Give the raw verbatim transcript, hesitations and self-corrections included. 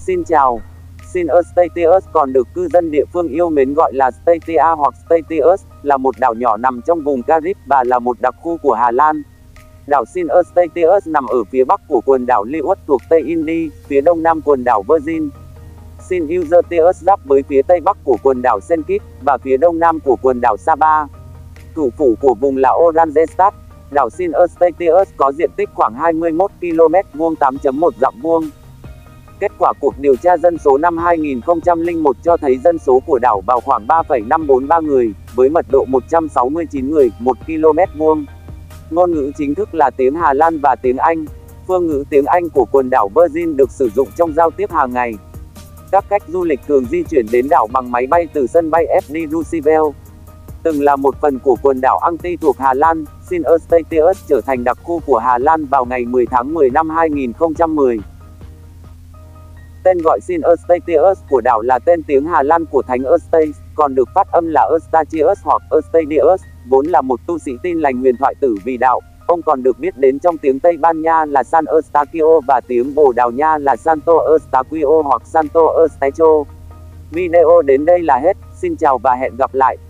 Xin chào. Sin Eustatius còn được cư dân địa phương yêu mến gọi là Statia hoặc Statius, là một đảo nhỏ nằm trong vùng Carib và là một đặc khu của Hà Lan. Đảo Sin Eustatius nằm ở phía bắc của quần đảo Leeward thuộc Tây Indi, phía đông nam quần đảo Virgin. Sin Eustatius giáp với phía tây bắc của quần đảo Saint Kitts và phía đông nam của quần đảo Saba. Thủ phủ của vùng là Oranjestad. Đảo Sin Eustatius có diện tích khoảng hai mươi mốt ki lô mét vuông tám phẩy một dặm vuông. Kết quả cuộc điều tra dân số năm hai nghìn không trăm lẻ một cho thấy dân số của đảo vào khoảng ba phẩy năm bốn ba người, với mật độ một trăm sáu mươi chín người một ki lô mét vuông. Ngôn ngữ chính thức là tiếng Hà Lan và tiếng Anh. Phương ngữ tiếng Anh của quần đảo Virgin được sử dụng trong giao tiếp hàng ngày. Các khách du lịch thường di chuyển đến đảo bằng máy bay từ sân bay ép đê Roosevelt. Từng là một phần của quần đảo Antilles thuộc Hà Lan, Sin Eustatius trở thành đặc khu của Hà Lan vào ngày mười tháng mười năm hai nghìn không trăm mười. Tên gọi Sin Eustatius của đảo là tên tiếng Hà Lan của Thánh Eustace, còn được phát âm là Eustachius hoặc Eustatius, vốn là một tu sĩ tin lành huyền thoại tử vì đạo. Ông còn được biết đến trong tiếng Tây Ban Nha là San Eustaquio và tiếng Bồ Đào Nha là Santo Eustaquio hoặc Santo Eustacho. Video đến đây là hết, xin chào và hẹn gặp lại.